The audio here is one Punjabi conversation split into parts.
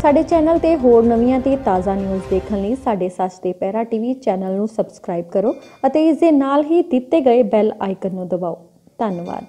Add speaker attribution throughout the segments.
Speaker 1: ਸਾਡੇ ਚੈਨਲ ਤੇ ਹੋਰ ਨਵੀਆਂ ਤੇ ਤਾਜ਼ਾ ਨਿਊਜ਼ ਦੇਖਣ ਲਈ ਸਾਡੇ ਸੱਚ ਤੇ ਪਹਿਰਾ ਟੀਵੀ ਚੈਨਲ ਨੂੰ ਸਬਸਕ੍ਰਾਈਬ ਕਰੋ ਅਤੇ ਇਸ ਦੇ ਨਾਲ ਹੀ ਦਿੱਤੇ ਗਏ ਬੈਲ ਆਈਕਨ ਨੂੰ ਦਬਾਓ। ਧੰਨਵਾਦ।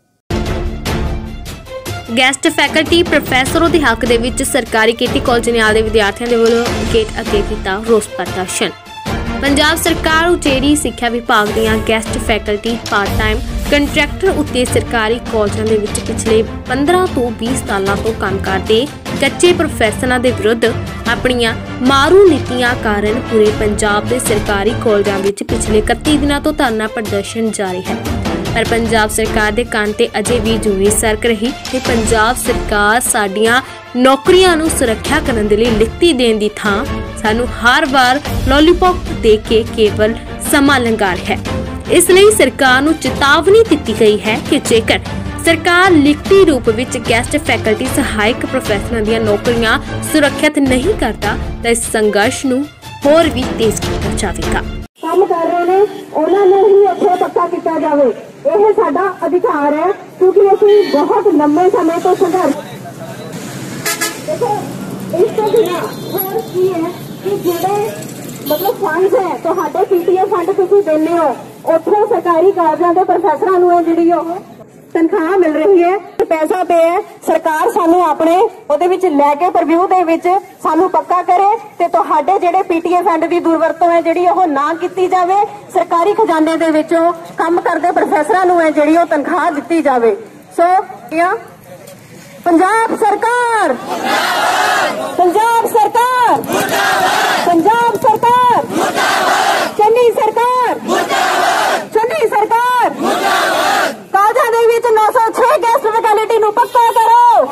Speaker 2: ਗੈਸਟ ਫੈਕਲਟੀ ਪ੍ਰੋਫੈਸਰ ਦੇ ਹੱਕ ਦੇ ਵਿੱਚ ਸਰਕਾਰੀ ਕੀਤੀ ਕਾਲਜ ਨਿਆਲ ਦੇ ਵਿਦਿਆਰਥੀਆਂ ਦੇ ਵੱਲੋਂ ਗੇਟ ਅੱਗੇ ਕੀਤਾ ਰੋਸ ਪ੍ਰਦਰਸ਼ਨ। ਪੰਜਾਬ ਸਰਕਾਰ ਉਚੇਰੀ ਸਿੱਖਿਆ ਵਿਭਾਗ ਦੀਆਂ guest faculty part time contractor ਉੱਤੇ ਸਰਕਾਰੀ ਕਾਲਜਾਂ ਦੇ ਵਿੱਚ ਪਿਛਲੇ 15 ਤੋਂ 20 ਸਾਲਾਂ ਤੋਂ ਕੰਮ ਕਰਦੇ ਕੱਚੇ ਪ੍ਰੋਫੈਸਰਾਂ ਦੇ ਵਿਰੁੱਧ ਆਪਣੀਆਂ ਮਾਰੂ ਨੀਤੀਆਂ ਕਾਰਨ ਪੂਰੇ ਪੰਜਾਬ ਦੇ ਸਰਕਾਰੀ ਕਾਲਜਾਂ ਵਿੱਚ ਪਿਛਲੇ 31 ਦਿਨਾਂ ਤੋਂ ਧਰਨਾ ਪ੍ਰਦਰਸ਼ਨ ਜਾਰੀ ਹੈ। ਪਰ ਪੰਜਾਬ ਸਰਕਾਰ ਦੇ ਕੰਨ ਤੇ ਅਜੇ ਵੀ ਜੂਨੀ ਸਰਕ ਰਹੀ ਤੇ ਪੰਜਾਬ ਸਰਕਾਰ ਸਾਡੀਆਂ ਨੌਕਰੀਆਂ ਨੂੰ ਸੁਰੱਖਿਆ ਕਰਨ ਦੇ ਲਈ ਲਿਖਤੀ ਦੇਣ ਦੀ ਥਾਂ ਸਾਨੂੰ ਹਰ ਵਾਰ ਲੋਲੀਪੌਪ ਦੇ ਕੇ ਕੇਵਲ ਸਮਾਂ ਲੰਘਾ ਰਿਹਾ ਹੈ। ਇਸ ਲਈ ਸਰਕਾਰ ਨੂੰ ਚੇਤਾਵਨੀ ਦਿੱਤੀ ਗਈ ਹੈ ਕਿ ਜੇਕਰ ਸਰਕਾਰ ਲਿਖਤੀ ਰੂਪ ਵਿੱਚ ਗੈਸਟ ਫੈਕਲਟੀ ਸਹਾਇਕ ਪ੍ਰੋਫੈਸਰਾਂ ਦੀਆਂ ਨੌਕਰੀਆਂ ਸੁਰੱਖਿਅਤ ਨਹੀਂ ਕਰਦਾ ਤਾਂ ਇਸ ਸੰਘਰਸ਼ ਨੂੰ ਹੋਰ ਵੀ ਤੇਜ਼ ਕੀਤਾ ਜਾਵੇਗਾ।
Speaker 3: ਕੰਮ ਕਰ ਰਹੇ ਨੇ ਉਹਨਾਂ ਨੂੰ ਹੀ ਉੱਥੇ ਪੱਕਾ ਕੀਤਾ ਜਾਵੇ। ਇਹ ਸਾਡਾ ਅਧਿਕਾਰ ਹੈ ਕਿਉਂਕਿ ਅਸੀਂ ਬਹੁਤ ਲੰਮੇ ਸਮੇਂ ਤੋਂ ਸੰਘਰਸ਼। ਦੇਖੋ ਇਸ ਤੋਂ ਬਿਨਾਂ ਹੋਰ ਕੀ ਹੈ ਕਿ ਜਿਹੜੇ ਫੰਡ ਹੈ ਤੁਹਾਡੇ ਪੀਟੀਏ ਫੰਡ ਤੁਸੀਂ ਦਿੰਦੇ ਹੋ ਉੱਥੋਂ ਸਰਕਾਰੀ ਕਾਲਜਾਂ ਦੇ ਪ੍ਰੋਫੈਸਰਾਂ ਨੂੰ ਹੈ ਜਿਹੜੀ ਉਹ ਤਨਖਾਹ ਮਿਲ ਰਹੀ ਹੈ, ਪੈਸਾ ਪੇ ਹੈ। ਸਰਕਾਰ ਸਾਨੂੰ ਆਪਣੇ ਉਹਦੇ ਵਿੱਚ ਲੈ ਕੇ ਪ੍ਰੀਵਿਊ ਦੇ ਵਿੱਚ ਸਾਨੂੰ ਪੱਕਾ ਕਰੇ ਤੇ ਤੁਹਾਡੇ ਜਿਹੜੇ ਪੀਟੀਏ ਫੰਡ ਦੀ ਦੁਰਵਰਤੋਂ ਹੈ ਜਿਹੜੀ ਉਹ ਨਾ ਕੀਤੀ ਜਾਵੇ। ਸਰਕਾਰੀ ਖਜ਼ਾਨੇ ਦੇ ਵਿੱਚੋਂ ਕੰਮ ਕਰਦੇ ਪ੍ਰੋਫੈਸਰਾਂ ਨੂੰ ਹੈ ਜਿਹੜੀ ਉਹ ਤਨਖਾਹ ਦਿੱਤੀ ਜਾਵੇ। ਸੋ ਪੰਜਾਬ ਸਰਕਾਰ, ਪੰਜਾਬ ਸਰਕਾਰ, ਪੰਜਾਬ ਸਰਕਾਰ, ਚੰਨੀ ਸਰਕਾਰ, ਚੰਨੀ ਸਰਕਾਰ, ਕਾਲਜਾਂ ਦੇ ਵਿੱਚ 906 ਗੈਸਟ ਫੈਕਲਟੀ ਨੂੰ ਪੱਕਾ ਕਰੋ।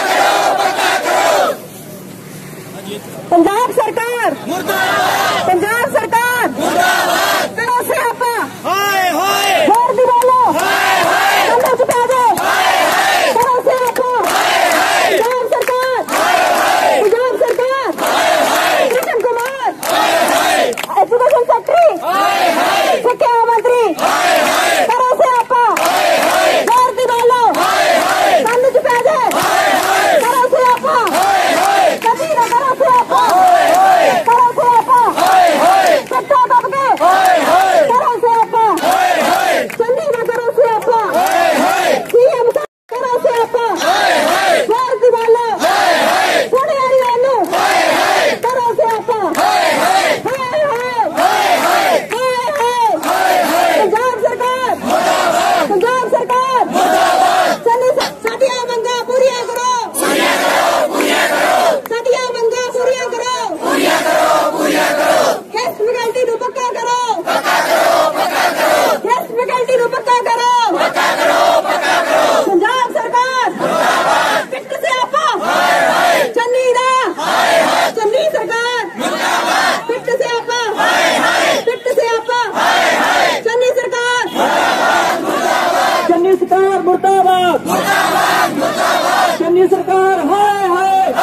Speaker 3: ਪੰਜਾਬ ਸਰਕਾਰ, ਪੰਜਾਬ ਸਰਕਾਰ, ਕਰੋ ਸਿਆਪਾ, ਹੋਰ ਦੀ ਬੋਲੋ, ਕੰਨਾਂ ਚ ਪੈ ਜਾਓ, ਕਰੋ ਸਿਆਪਾ। ਪੰਜਾਬ ਸਰਕਾਰ, ਪੰਜਾਬ ਸਰਕਾਰ, ਕ੍ਰਿਸ਼ਨ ਕੁਮਾਰ ਐਜੂਕੇਸ਼ਨ ਸੈਕਟਰੀ, ਸਿੱਖਿਆ ਮੰਤਰੀ, ਕਰੋ ਸਿਆਪਾ, ਹੋਰ ਦੀ ਬੋਲੋ, ਕੰਨ ਚ ਪੈ ਜਾਏ, ਕਰੋ ਸਿਆਪਾ, ਕਦੀ ਨਾ ਕਰੋ ਸਿਆਪਾ, ਕਰੋ ਸਿਆਪਾ, ਸੱਟਾ ਦੱਬ ਕੇ ਕਰੋ ਸਿਆਪਾ, ਚੰਨੀ ਨਾ ਕਰੋ ਸਿਆਪਾ, ਸੀਐਮ ਕਰੋ ਸਿਆਪਾ, ਹੋਰ ਦੀ ਬੋਲੋ, ਸੁਣਿਆ ਨੀ ਇਹਨੂੰ, ਕਰੋ ਸਿਆਪਾ, ਪੰਜਾਬ ਸਰਕਾਰ, ਪੰਜਾਬ ਸਰਕਾਰ, ਸਾਡੀਆਂ ਮੰਗਾਂ ਪੂਰੀਆਂ ਕਰੋ, ਸਾਡੀਆਂ ਮੰਗਾਂ ਪੂਰੀਆਂ ਕਰੋ, ਗੈਸਟ ਫੈਕਲਟੀ ਨੂੰ ਪੱਕਾ ਕਰੋ, ਗੈਸਟ ਫੈਕਲਟੀ ਨੂੰ ਪੱਕਾ ਕਰੋ, ਪੰਜਾਬ ਸਰਕਾਰ, ਪਿੱਟ ਸਿਆਪਾ, ਚੰਨੀ ਦਾ, ਚੰਨੀ ਸਰਕਾਰ, ਪਿੱਟ ਸਿਆਪਾ, ਪਿੱਟ ਸਿਆਪਾ, ਚੰਨੀ ਸਰਕਾਰ, ਚੰਨੀ ਸਰਕਾਰ ਮੁਰਦਾਬਾਦ, ਚੰਨੀ ਸਰਕਾਰ ਹਾਏ ਹਾਏ,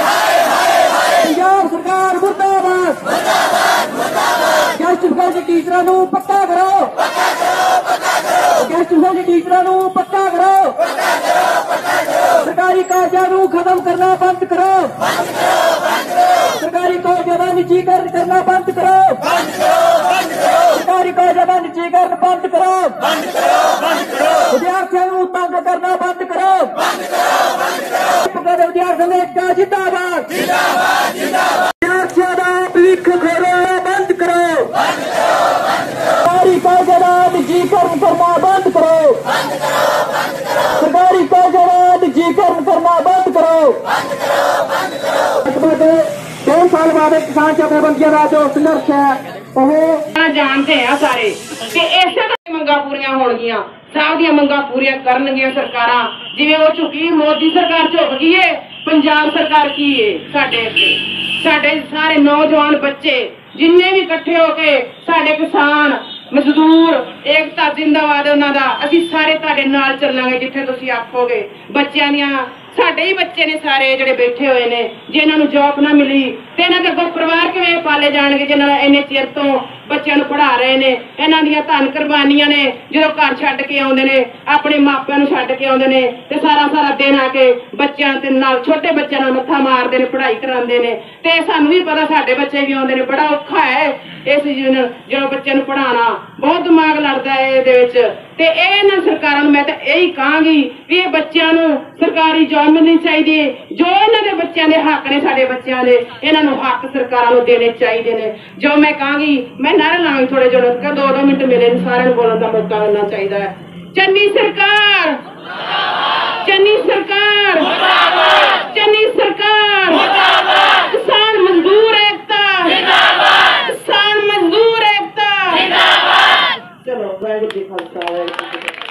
Speaker 3: ਪੰਜਾਬ ਸਰਕਾਰ ਮੁਰਦਾਬਾਦ, ਗੈਸਟ ਫੈਕਲਟੀ ਟੀਚਰਾਂ ਨੂੰ ਪੱਕਾ ਕਰੋ, ਗੈਸਟ ਫੈਕਲਟੀ ਟੀਚਰਾਂ ਨੂੰ ਪੱਕਾ ਕਰੋ, ਸਰਕਾਰੀ ਕਾਲਜਾਂ ਨੂੰ ਖਤਮ ਕਰਨਾ ਬੰਦ ਕਰੋ, ਸਰਕਾਰੀ ਕਾਲਜਾਂ ਦਾ ਨਿੱਜੀਕਰਨ ਕਰਨਾ ਬੰਦ ਕਰੋ, ਸਰਕਾਰੀ ਕਾਲਜਾਂ ਦਾ ਨਿੱਜੀਕਰਨ ਬੰਦ ਕਰੋ, ਵਿਦਿਆਰਥੀਆਂ ਨੂੰ ਤੰਗ ਕਰਨਾ ਬੰਦ ਕਰੋ, ਵਿਦਿਆਰਥੀਆਂ ਦੇ ਏਕਤਾ ਜਿੰਦਾਬਾਦ, ਵਿਦਿਆਰਥੀਆਂ ਦਾ ਭਵਿੱਖ ਖੋਰਨਾ ਬੰਦ ਕਰੋ, ਸਰਕਾਰੀ ਕਾਲਜਾਂ ਦਾ ਨਿੱਜੀਕਰਨ ਕਰਨਾ ਬੰਦ ਕਰੋ, ਸਰਕਾਰੀ ਕਾਲਜਾਂ ਦਾ ਨਿੱਜੀਕਰਨ ਕਰਨਾ ਬੰਦ ਕਰੋ। 2 ਸਾਲ बाद किसान जथेबंदियों का जो संघर्ष है वो
Speaker 4: जानते हैं सारे कि इसे मंगा पूरियां होणगियां, सब दी मंगा पूरियां करनगियां सरकारां। जिवें वो झुकी मोदी सरकार झुक गई है, पंजाब सरकार की है साडे सारे नौजवान बच्चे जिन्ने भी इकट्ठे होके साडे किसान मजदूर एकता जिंदाबाद उन्हां दा, असीं सारे तुहाडे नाल ਚੱਲਾਂਗੇ जिथे तुसीं आखोगे। बच्चियां दियां ਸਾਡੇ ਹੀ ਬੱਚੇ ਨੇ ਸਾਰੇ ਜਿਹੜੇ ਬੈਠੇ ਹੋਏ ਨੇ, ਜੇ ਇਹਨਾਂ ਨੂੰ ਜੌਬ ਨਾ ਮਿਲੀ ਤੇ ਇਹਨਾਂ ਦੇ ਅੱਗੋਂ ਪਰਿਵਾਰ ਕਿਵੇਂ ਪਾਲੇ ਜਾਣਗੇ, ਜਿਨ੍ਹਾਂ ਨੇ ਇੰਨੇ ਚਿਰ ਤੋਂ ਬੱਚਿਆਂ ਨੂੰ ਪੜ੍ਹਾ ਰਹੇ ਨੇ। ਇਹਨਾਂ ਦੀਆਂ ਧਨ ਕੁਰਬਾਨੀਆਂ ਨੇ, ਜਦੋਂ ਘਰ ਛੱਡ ਕੇ ਆਉਂਦੇ ਨੇ, ਆਪਣੇ ਮਾਪਿਆਂ ਨੂੰ ਛੱਡ ਕੇ ਆਉਂਦੇ ਨੇ ਤੇ ਸਾਰਾ ਦਿਨ ਆ ਕੇ ਬੱਚਿਆਂ ਤੇ ਨਾਲ ਛੋਟੇ ਬੱਚਿਆਂ ਨਾਲ ਮੱਥਾ ਮਾਰਦੇ ਨੇ, ਪੜ੍ਹਾਈ ਕਰਾਉਂਦੇ ਨੇ। ਤੇ ਸਾਨੂੰ ਵੀ ਪਤਾ ਸਾਡੇ ਬੱਚੇ ਵੀ ਆਉਂਦੇ ਨੇ, ਬੜਾ ਔਖਾ ਹੈ ਇਸ ਜਦੋਂ ਬੱਚਿਆਂ ਨੂੰ ਪੜ੍ਹਾਉਣਾ, ਬਹੁਤ ਦਿਮਾਗ ਲੜਦਾ ਹੈ ਇਹਦੇ ਵਿੱਚ। ਤੇ ਇਹਨਾਂ ਸਰਕਾਰਾਂ ਨੂੰ ਮੈਂ ਤਾਂ ਇਹੀ ਕਹਾਂਗੀ ਵੀ ਇਹ ਬੱਚਿਆਂ ਨੂੰ ਸਰਕਾਰੀ ਜੌਬ ਮਿਲਣੀ ਚਾਹੀਦੀ ਹੈ। ਜੋ ਇਹਨਾਂ ਦੇ ਬੱਚਿਆਂ ਦੇ ਹੱਕ ਨੇ, ਸਾਡੇ ਬੱਚਿਆਂ ਦੇ, ਇਹਨਾਂ ਨੂੰ ਹੱਕ ਸਰਕਾਰਾਂ ਨੂੰ ਦੇਣੇ ਚਾਹੀਦੇ ਨੇ। ਜੋ ਮੈਂ ਕਹਾਂਗੀ, ਮੈਂ ਨਾਰੇ ਲਾਵਾਂਗੀ ਥੋੜੇ ਜਿਹੇ, 2-2 ਮਿੰਟ ਮਿਲੇ ਨੇ, ਸਾਰਿਆਂ ਨੂੰ ਬੋਲਣ ਦਾ ਮੌਕਾ ਮਿਲਣਾ ਚਾਹੀਦਾ ਹੈ। ਚੰਨੀ ਸਰਕਾਰ, ਚੰਨੀ ਸਰਕਾਰ, ਚੰਨੀ ਸਰਕਾਰ, ਕਿਸਾਨ ਮਜ਼ਦੂਰ ਏਕਤਾ, ਕਿਸਾਨ ਮਜ਼ਦੂਰ ਏਕਤਾ। ਚਲੋ ਵਾਹਿਗੁਰੂ ਜੀ ਕਾ ਖਾਲਸਾ, ਵਾਹਿਗੁਰੂ ਜੀ ਕੀ ਫਤਿਹ।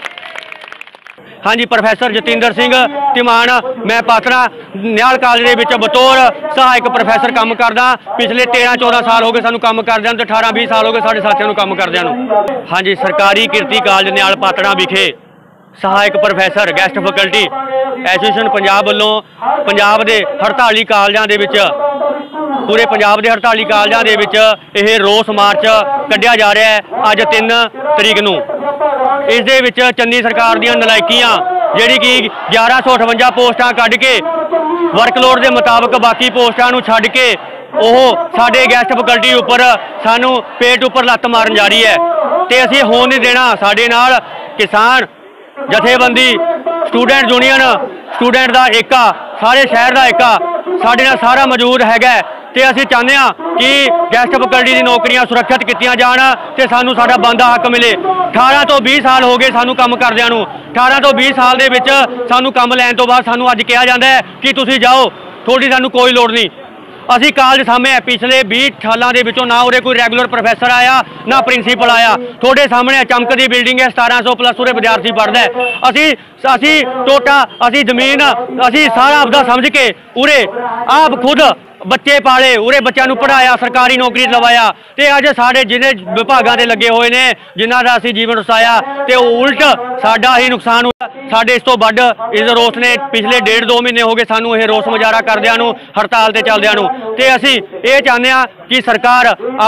Speaker 5: हाँ जी, प्रोफैसर जतिंदर सिंह ਧੀਮਾਨ, मैं पात्रा निहाल कॉलेज ਦੇ ਵਿੱਚ बतौर सहायक प्रोफैसर काम करदा। पिछले 13-14 साल हो गए सानू काम करदिਆਂ ਤੇ 18-20 साल हो गए ਸਾਡੇ ਸਾਥੀਆਂ ਨੂੰ ਕੰਮ ਕਰਦਿਆਂ ਨੂੰ। हाँ जी, सरकारी किरती कॉलेज निहाल पात्रा विखे सहायक professor guest faculty association Punjab ਵੱਲੋਂ पंजाब ਦੇ 48 ਕਾਲਜਾਂ ਦੇ ਵਿੱਚ, पूरे पंजाब ਦੇ 48 ਕਾਲਜਾਂ ਦੇ ਵਿੱਚ ਇਹ ਰੋਸ ਮਾਰਚ ਕੱਢਿਆ ਜਾ ਰਿਹਾ ਹੈ ਅੱਜ 3 ਤਰੀਕ ਨੂੰ। ਇਸ ਦੇ ਵਿੱਚ ਚੰਨੀ ਸਰਕਾਰ ਦੀਆਂ ਨਲਾਇਕੀਆਂ, ਜਿਹੜੀ ਕਿ 1158 ਪੋਸਟਾਂ ਕੱਢ ਕੇ ਵਰਕਲੋਡ ਦੇ ਮੁਤਾਬਕ ਬਾਕੀ ਪੋਸਟਾਂ ਨੂੰ ਛੱਡ ਕੇ ਉਹ ਸਾਡੇ ਗੈਸਟ ਫੈਕਲਟੀ ਉੱਪਰ ਸਾਨੂੰ ਪੇਟ ਉੱਪਰ ਲੱਤ ਮਾਰਨ ਜਾ ਰਹੀ ਹੈ ਤੇ ਅਸੀਂ ਹੋਣ ਨਹੀਂ ਦੇਣਾ। ਸਾਡੇ ਨਾਲ ਕਿਸਾਨ ਜਥੇਬੰਦੀ, ਸਟੂਡੈਂਟ ਯੂਨੀਅਨ, ਸਟੂਡੈਂਟ ਦਾ ਏਕਾ, ਸਾਰੇ ਸ਼ਹਿਰ ਦਾ ਏਕਾ ਸਾਡੇ ਨਾਲ ਸਾਰਾ ਮੌਜੂਦ ਹੈਗਾ ਤੇ ਅਸੀਂ ਚਾਹੁੰਦੇ ਹਾਂ ਕਿ ਗੈਸਟ ਫੈਕਲਟੀ ਦੀ ਨੌਕਰੀਆਂ ਸੁਰੱਖਿਅਤ ਕੀਤੀਆਂ ਜਾਣ ਤੇ ਸਾਨੂੰ ਸਾਡਾ ਬਣਦਾ ਹੱਕ ਮਿਲੇ। 18 ਤੋਂ 20 ਸਾਲ ਹੋ ਗਏ ਸਾਨੂੰ ਕੰਮ ਕਰਦਿਆਂ ਨੂੰ। 18 ਤੋਂ 20 ਸਾਲ ਦੇ ਵਿੱਚ ਸਾਨੂੰ ਕੰਮ ਲੈਣ ਤੋਂ ਬਾਅਦ ਸਾਨੂੰ ਅੱਜ ਕਿਹਾ ਜਾਂਦਾ ਹੈ ਕਿ ਤੁਸੀਂ ਜਾਓ, ਤੁਹਾਡੀ ਸਾਨੂੰ ਕੋਈ ਲੋੜ ਨਹੀਂ। ਅਸੀਂ ਕਾਲਜ ਸਾਹਮਣੇ ਪਿਛਲੇ 20 ਸਾਲਾਂ ਦੇ ਵਿੱਚੋਂ ਨਾ ਉਰੇ ਕੋਈ ਰੈਗੂਲਰ ਪ੍ਰੋਫੈਸਰ ਆਇਆ, ਨਾ ਪ੍ਰਿੰਸੀਪਲ ਆਇਆ। ਤੁਹਾਡੇ ਸਾਹਮਣੇ ਚਮਕਦੀ ਬਿਲਡਿੰਗ ਹੈ, 1700 ਪਲੱਸ ਉਰੇ ਵਿਦਿਆਰਥੀ ਪੜ੍ਹਦਾ। ਅਸੀਂ ਟੋਟਾ, ਅਸੀਂ ਜ਼ਮੀਨ, ਅਸੀਂ ਸਾਰਾ ਆਪਦਾ ਸਮਝ ਕੇ ਉਰੇ ਆਪ ਖੁਦ ਬੱਚੇ ਪਾਲੇ, ਉਰੇ ਬੱਚਿਆਂ ਨੂੰ ਪੜ੍ਹਾਇਆ, ਸਰਕਾਰੀ ਨੌਕਰੀ ਲਵਾਇਆ ਤੇ ਅੱਜ ਸਾਡੇ ਜਿਹਨੇ ਵਿਭਾਗਾਂ ਦੇ ਲੱਗੇ ਹੋਏ ਨੇ, ਜਿਨ੍ਹਾਂ ਦਾ ਅਸੀਂ ਜੀਵਨ ਵਸਾਇਆ ਤੇ ਉਲਟ ਸਾਡਾ ਹੀ ਨੁਕਸਾਨ ਹੋਇਆ। ਸਾਡੇ ਇਸ ਤੋਂ ਵੱਧ ਇਸ ਰੋਸ ਨੇ ਪਿਛਲੇ 1.5-2 ਮਹੀਨੇ ਹੋ ਗਏ ਸਾਨੂੰ ਇਹ ਰੋਸ ਮੁਜ਼ਾਹਰਾ ਕਰਦਿਆਂ ਨੂੰ, ਹੜਤਾਲ ਤੇ ਚੱਲਦਿਆਂ ਨੂੰ। ਤੇ ਅਸੀਂ ਇਹ ਚਾਹੁੰਦੇ ਹਾਂ ਕਿ ਸਰਕਾਰ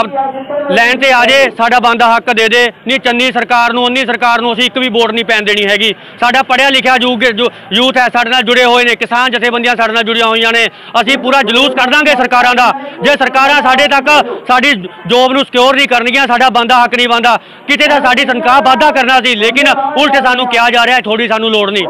Speaker 5: ਲੈਣ ਤੇ ਆ ਜੇ, ਸਾਡਾ ਬਣਦਾ ਹੱਕ ਦੇ ਦੇ। ਨਹੀਂ ਚੰਨੀ ਸਰਕਾਰ ਨੂੰ, ਉਨੀ ਸਰਕਾਰ ਨੂੰ ਅਸੀਂ ਇੱਕ ਵੀ ਵੋਟ ਨਹੀਂ ਪੈਣ ਦੇਣੀ ਹੈਗੀ। ਸਾਡਾ ਪੜ੍ਹਿਆ ਲਿਖਿਆ ਯੂਥ ਹੈ, ਸਾਡੇ ਨਾਲ ਜੁੜੇ ਹੋਏ ਨੇ, ਕਿਸਾਨ ਜਥੇਬੰਦੀਆਂ ਸਾਡੇ ਨਾਲ ਜੁੜੀਆਂ ਹੋਈਆਂ ਨੇ। ਅਸੀਂ ਪੂਰਾ ਜਲੂਸ ਕੱਢ ਦਾਂਗੇ ਸਰਕਾਰਾਂ ਦਾ। ਜੇ ਸਰਕਾਰਾਂ ਸਾਡੇ ਤੱਕ ਸਾਡੀ ਜੋਬ ਨੂੰ ਸਿਕਿਉਰ ਨਹੀਂ ਕਰਨਗੀਆਂ, ਸਾਡਾ ਬਣਦਾ ਹੱਕ ਨਹੀਂ ਬਣਦਾ। ਕਿਤੇ ਤਾਂ ਸਾਡੀ ਤਨਖਾਹ ਵਾਧਾ ਕਰਨਾ ਸੀ, ਲੇਕਿਨ ਉਲਟ ਸਾਨੂੰ ਕਿਹਾ ਜਾ ਰਿਹਾ ਥੋੜੀ ਸਾਨੂੰ ਲੋੜ ਨਹੀਂ।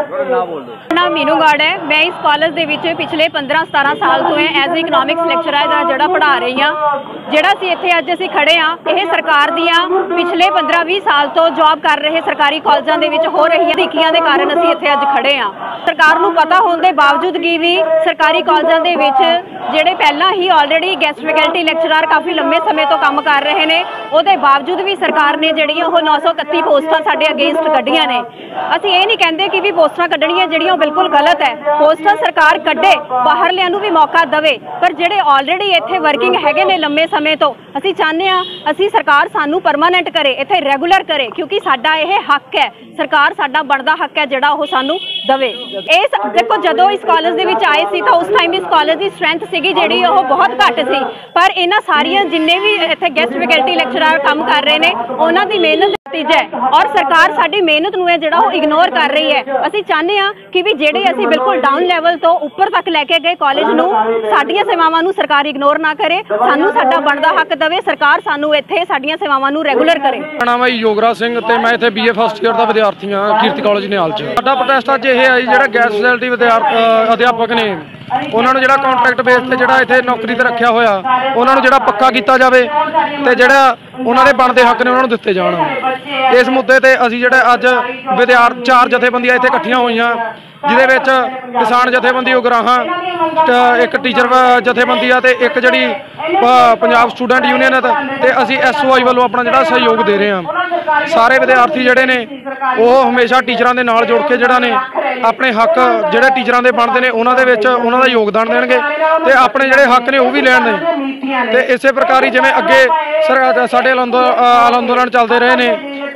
Speaker 6: ਨਾਮ ਮੀਨੂ ਗਾਰਡ ਹੈ। ਮੈਂ ਇਸ ਕਾਲਜ ਦੇ ਵਿੱਚ ਪਿਛਲੇ 15-17 ਸਾਲ ਤੋਂ ਐਜ਼ ਅ ਇਕਨੋਮਿਕਸ ਲੈਕਚਰਰ ਜਿਹੜਾ ਪੜ੍ਹਾ ਰਹੀ ਹਾਂ। ਜਿਹੜਾ ਅਸੀਂ ਇੱਥੇ ਅੱਜ ਅਸੀਂ ਖੜੇ ਹਾਂ, ਇਹ ਸਰਕਾਰ ਦੀਆਂ ਪਿਛਲੇ 15-20 ਸਾਲ ਤੋਂ ਜੌਬ ਕਰ ਰਹੇ ਸਰਕਾਰੀ ਕਾਲਜਾਂ ਦੇ ਵਿੱਚ ਹੋ ਰਹੀਆਂ ਧੀਕੀਆਂ ਦੇ ਕਾਰਨ ਅਸੀਂ ਇੱਥੇ ਅੱਜ ਖੜੇ ਹਾਂ। ਸਰਕਾਰ ਨੂੰ ਪਤਾ ਹੋਣ ਦੇ ਬਾਵਜੂਦ ਵੀ ਸਰਕਾਰੀ ਕਾਲਜਾਂ ਦੇ ਵਿੱਚ ਜਿਹੜੇ ਪਹਿਲਾਂ ਹੀ ਆਲਰੇਡੀ ਗੈਸਟ ਫੈਕਲਟੀ ਲੈਕਚਰਰ ਕਾਫੀ ਲੰਮੇ ਸਮੇਂ ਤੋਂ ਕੰਮ ਕਰ ਰਹੇ ਨੇ, ਉਹਦੇ ਬਾਵਜੂਦ ਵੀ ਸਰਕਾਰ ਨੇ ਜਿਹੜੀਆਂ ਉਹ 931 ਪੋਸਟਾਂ ਸਾਡੇ ਅਗੇਂਸਟ ਕੱਢੀਆਂ ਨੇ। ਅਸੀਂ ਇਹ ਨਹੀਂ ਕਹਿੰਦੇ ਕਿ ਵੀ ਪੋਸਟਾਂ ਕੱਢਣੀਆਂ ਜਿਹੜੀਆਂ ਉਹ ਬਿਲਕੁਲ ਗਲਤ ਹੈ। ਪੋਸਟਾਂ ਸਰਕਾਰ ਕੱਢੇ, ਬਾਹਰਲਿਆਂ ਨੂੰ ਵੀ ਮੌਕਾ ਦੇਵੇ, ਪਰ ਜਿਹੜੇ ਆਲਰੇਡੀ ਇੱਥੇ ਵਰਕਿੰਗ ਹੈਗੇ ਨੇ ਲੰਮੇ ਸਮੇਂ ਤੋਂ, ਅਸੀਂ ਚਾਹੁੰਦੇ ਹਾਂ ਅਸੀਂ ਸਰਕਾਰ ਸਾਨੂੰ ਪਰਮਾਨੈਂਟ ਕਰੇ, ਇੱਥੇ ਰੈਗੂਲਰ ਕਰੇ, ਕਿਉਂਕਿ ਸਾਡਾ ਇਹ ਹੱਕ ਹੈ। ਸਰਕਾਰ ਸਾਡਾ ਬਣਦਾ ਹੱਕ ਹੈ ਜਿਹੜਾ ਉਹ ਸਾਨੂੰ ਦੇਵੇ। ਦੇਖੋ ਜਦੋਂ ਇਸ ਕਾਲਜ ਦੇ ਵਿੱਚ ਆਏ ਸੀ ਤਾਂ ਉਸ ਟਾਈਮ ਇਸ ਕਾਲਜ ਦੀ ਸਟਰੈਂਥ ਸੀਗੀ ਜਿਹੜੀ ਉਹ ਬਹੁਤ ਘੱਟ ਸੀ, ਪਰ ਇਹਨਾਂ ਸਾਰੀਆਂ ਜਿੰਨੇ ਵੀ ਇੱਥੇ ਗੈਸਟ ਫੈਕਲਟੀ ਲੈਕਚਰਰ ਕੰਮ ਕਰ ਰਹੇ ਨੇ ਉਹਨਾਂ ਦੀ ਮਿਹਨਤ ਨਤੀਜਾ ਹੈ ਔਰ ਸਰਕਾਰ ਸਾਡੀ ਮਿਹਨਤ ਨੂੰ ਹੈ ਜਿਹੜਾ ਉਹ ਇਗਨੋਰ ਕਰ ਰਹੀ ਹੈ। ਅਸੀਂ ਚਾਹੁੰਦੇ ਹਾਂ ਕਿ ਵੀ ਜਿਹੜੇ ਅਸੀਂ ਬਿਲਕੁਲ ਡਾਊਨ ਲੈਵਲ ਤੋਂ ਉੱਪਰ ਤੱਕ ਲੈ ਕੇ ਗਏ ਕਾਲਜ ਨੂੰ, ਸਾਡੀਆਂ ਸੇਵਾਵਾਂ ਨੂੰ ਸਰਕਾਰ ਇਗਨੋਰ ਨਾ ਕਰੇ, ਸਾਨੂੰ ਸਾਡਾ ਬਣਦਾ ਹੱਕ ਦੇਵੇ। ਸਰਕਾਰ ਸਾਨੂੰ ਇੱਥੇ ਸਾਡੀਆਂ ਸੇਵਾਵਾਂ ਨੂੰ ਰੈਗੂਲਰ ਕਰੇ।
Speaker 7: ਮੇਰਾ ਨਾਮ ਹੈ ਯੋਗਰਾਜ ਸਿੰਘ ਤੇ ਮੈਂ ਇੱਥੇ BA ਫਸਟ ਈਅਰ ਦਾ ਵਿਦਿਆਰਥੀ ਹਾਂ ਕੀਰਤੀ ਕਾਲਜ ਨਿਹਾਲ 'ਚ। ਸਾਡਾ ਪ੍ਰੋਟੈਸਟ ਅੱਜ ਇਹ ਹੈ ਜਿਹੜਾ ਗੈਸਟ ਫੈਕਲਟੀ ਅਧਿਆਪਕ ਨੇ, ਉਹਨਾਂ ਨੂੰ ਜਿਹੜਾ ਕੰਟਰੈਕਟ ਬੇਸ ਤੇ ਜਿਹੜਾ ਇੱਥੇ ਨੌਕਰੀ ਤੇ ਰੱਖਿਆ ਹੋਇਆ, ਉਹਨਾਂ ਨੂੰ ਜਿਹੜਾ ਪੱਕਾ ਕੀਤਾ ਜਾਵੇ ਤੇ ਜਿਹੜਾ ਉਹਨਾਂ ਦੇ ਬਣਦੇ ਹੱਕ ਨੇ ਉਹਨਾਂ ਨੂੰ ਦਿੱਤੇ ਜਾਣ। ਇਸ ਮੁੱਦੇ ਤੇ ਅਸੀਂ ਜਿਹੜਾ ਅੱਜ ਚਾਰ ਜਥੇਬੰਦੀਆਂ ਇੱਥੇ ਇਕੱਠੀਆਂ ਹੋਈਆਂ, ਜਿਹਦੇ ਵਿੱਚ ਕਿਸਾਨ ਜਥੇਬੰਦੀ ਉਗਰਾਹਾਂ, ਇੱਕ ਟੀਚਰ ਜਥੇਬੰਦੀ ਆ ਤੇ ਇੱਕ ਜਿਹੜੀ ਪੰਜਾਬ ਸਟੂਡੈਂਟ ਯੂਨੀਅਨ ਹੈ ਤੇ ਅਸੀਂ SOI ਵੱਲੋਂ ਆਪਣਾ ਜਿਹੜਾ ਸਹਿਯੋਗ ਦੇ ਰਹੇ ਹਾਂ। ਸਾਰੇ ਵਿਦਿਆਰਥੀ ਜਿਹੜੇ ਨੇ ਉਹ ਹਮੇਸ਼ਾ ਟੀਚਰਾਂ ਦੇ ਨਾਲ ਜੁੜ ਕੇ ਜਿਹੜਾ ਨੇ ਆਪਣੇ ਹੱਕ ਜਿਹੜੇ ਟੀਚਰਾਂ ਦੇ ਬਣਦੇ ਨੇ ਉਹਨਾਂ ਦੇ ਵਿੱਚ ਉਹਨਾਂ ਦਾ ਯੋਗਦਾਨ ਦੇਣਗੇ ਤੇ ਆਪਣੇ ਜਿਹੜੇ ਹੱਕ ਨੇ ਉਹ ਵੀ ਲੈਣ ਨੇ। ਤੇ ਇਸੇ ਪ੍ਰਕਾਰ ਹੀ ਜਿਵੇਂ ਅੱਗੇ ਸਾਡੇ ਅੰਦੋਲਨ ਚੱਲਦੇ ਰਹੇ ਨੇ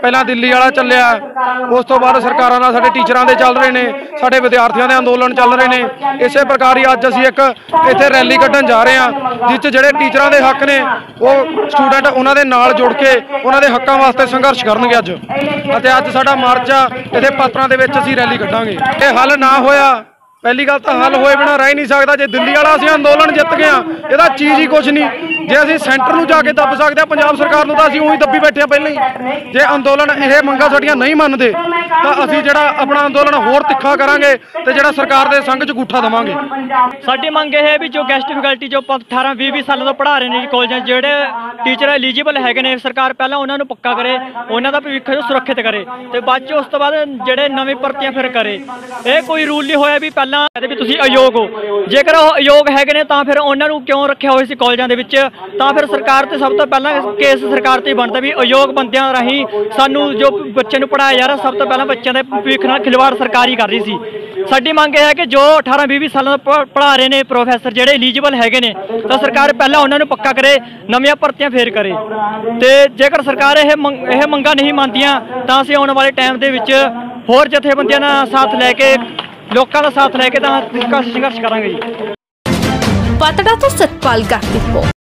Speaker 7: ਪਹਿਲਾਂ ਦਿੱਲੀ ਵਾਲਾ ਚੱਲਿਆ, ਉਸ ਤੋਂ ਬਾਅਦ ਸਰਕਾਰਾਂ ਨਾਲ ਸਾਡੇ ਟੀਚਰਾਂ ਦੇ ਚੱਲ ਰਹੇ ਨੇ, ਸਾਡੇ ਵਿਦਿਆਰਥੀਆਂ ਦੇ ਅੰਦੋਲਨ ਚੱਲ ਰਹੇ ਨੇ। ਇਸੇ ਪ੍ਰਕਾਰ ਹੀ ਅੱਜ ਅਸੀਂ ਇੱਕ ਇੱਥੇ ਰੈਲੀ ਕੱਢਣ ਜਾ ਰਹੇ ਹਾਂ, ਜਿਸ 'ਚ ਜਿਹੜੇ ਟੀਚਰਾਂ ਦੇ ਹੱਕ ਨੇ ਉਹ ਸਟੂਡੈਂਟ ਉਹਨਾਂ ਦੇ ਨਾਲ ਜੁੜ ਕੇ ਉਹਨਾਂ ਦੇ ਹੱਕਾਂ ਵਾਸਤੇ ਸੰਘਰਸ਼ ਕਰਨਗੇ ਅੱਜ। ਅਤੇ ਅੱਜ ਸਾਡਾ ਮਾਰਚ ਆ, ਇੱਥੇ ਪਾਤਰਾਂ ਦੇ ਵਿੱਚ ਅਸੀਂ ਰੈਲੀ ਕੱਢਾਂਗੇ। ਇਹ ਹੱਲ ਨਾ ਹੋਇਆ, ਪਹਿਲੀ ਗੱਲ ਤਾਂ ਹੱਲ ਹੋਏ ਬਿਨਾਂ ਰਹਿ ਨਹੀਂ ਸਕਦਾ। ਜੇ ਦਿੱਲੀ ਵਾਲਾ ਅਸੀਂ ਅੰਦੋਲਨ ਜਿੱਤ ਗਏ ਆ, ਇਹਦਾ ਚੀਜ਼ ਹੀ ਕੁਛ ਨਹੀਂ। ਜੇ ਅਸੀਂ ਸੈਂਟਰ ਨੂੰ ਜਾ ਕੇ ਦੱਬ ਸਕਦੇ ਆ ਪੰਜਾਬ ਸਰਕਾਰ ਨੂੰ, ਤਾਂ ਅਸੀਂ ਉਹੀ ਦੱਬੀ ਬੈਠੇ ਆ ਪਹਿਲਾਂ ਹੀ। ਜੇ ਅੰਦੋਲਨ ਇਹ ਮੰਗਾਂ ਸਾਡੀਆਂ ਨਹੀਂ ਮੰਨਦੇ ਤਾਂ ਅਸੀਂ ਜਿਹੜਾ ਆਪਣਾ ਅੰਦੋਲਨ ਹੋਰ ਤਿੱਖਾ ਕਰਾਂਗੇ ਤੇ ਜਿਹੜਾ ਸਰਕਾਰ ਦੇ ਸੰਗ 'ਚ ਗੂਠਾ ਦੇਵਾਂਗੇ।
Speaker 8: ਸਾਡੀ ਮੰਗ ਇਹ ਹੈ ਵੀ ਜੋ ਗੈਸਟ ਫੈਕਲਟੀ ਜੋ 18-20 ਸਾਲਾਂ ਤੋਂ ਪੜ੍ਹਾ ਰਹੇ ਨੇ ਕਾਲਜਾਂ, ਜਿਹੜੇ ਟੀਚਰ ਐਲੀਜੀਬਲ ਹੈਗੇ ਨੇ, ਸਰਕਾਰ ਪਹਿਲਾਂ ਉਹਨਾਂ ਨੂੰ ਪੱਕਾ ਕਰੇ, ਉਹਨਾਂ ਦਾ ਭਵਿੱਖ ਸੁਰੱਖਿਅਤ ਕਰੇ ਤੇ ਬਾਅਦ 'ਚ ਉਸ ਤੋਂ ਬਾਅਦ ਜਿਹੜੇ ਨਵੀਂ ਭਰਤੀਆਂ ਫਿਰ ਕਰੇ। ਇਹ ਕੋਈ ਰੂਲ ਨਹੀਂ ਹੋਇਆ ਵੀ ਪਹਿਲਾਂ ਵੀ ਤੁਸੀਂ ਅਯੋਗ ਹੋ। ਜੇਕਰ ਉਹ ਅਯੋਗ ਹੈਗੇ ਨੇ ਤਾਂ ਫਿਰ ਉਹਨਾਂ ਨੂੰ ਕਿਉਂ ਰੱਖਿਆ ਹੋਇਆ ਸੀ ਕਾਲਜਾਂ ਦੇ ਵਿੱਚ? ਤਾਂ ਫਿਰ ਸਰਕਾਰ ਤੇ ਸਭ ਤੋਂ ਪਹਿਲਾਂ ਕੇਸ ਸਰਕਾਰ ਤੇ ਬਣਦਾ ਵੀ ਅਯੋਗ ਬੰਦਿਆਂ ਰਾਹੀਂ ਸਾਨੂੰ ਜੋ ਬੱਚੇ ਨੂੰ ਪੜ੍ਹਾਇਆ ਜਾ ਰਿਹਾ, ਸਭ ਤੋਂ ਪਹਿਲਾਂ ਬੱਚਿਆਂ ਦੇ ਭਵਿੱਖ ਨਾਲ ਖਿਲਵਾੜ ਸਰਕਾਰ ਹੀ ਕਰ ਰਹੀ ਸੀ। ਸਾਡੀ ਮੰਗ ਇਹ ਹੈ ਕਿ ਜੋ 18-20 ਸਾਲਾਂ ਤੋਂ ਪੜ੍ਹਾ ਰਹੇ ਨੇ ਪ੍ਰੋਫੈਸਰ ਜਿਹੜੇ ਐਲੀਜੀਬਲ ਹੈਗੇ ਨੇ, ਤਾਂ ਸਰਕਾਰ ਪਹਿਲਾਂ ਉਹਨਾਂ ਨੂੰ ਪੱਕਾ ਕਰੇ, ਨਵੀਆਂ ਭਰਤੀਆਂ ਫੇਰ ਕਰੇ। ਤੇ ਜੇਕਰ ਸਰਕਾਰ ਇਹ ਮੰਗਾਂ ਨਹੀਂ ਮੰਨਦੀਆਂ ਤਾਂ ਅਸੀਂ ਆਉਣ ਵਾਲੇ ਟਾਈਮ ਦੇ ਵਿੱਚ ਹੋਰ ਜਥੇਬੰਦੀਆਂ ਦਾ ਸਾਥ ਲੈ ਕੇ, ਲੋਕਾਂ ਦਾ ਸਾਥ ਲੈ ਕੇ ਤਾਂ ਸੰਘਰਸ਼ ਕਰਾਂਗੇ ਜੀ।
Speaker 2: ਪਾਤੜਾ ਤੋਂ ਸਤਪਾਲ ਗਾਰਗ ਦੀ ਰਿਪੋਰਟ।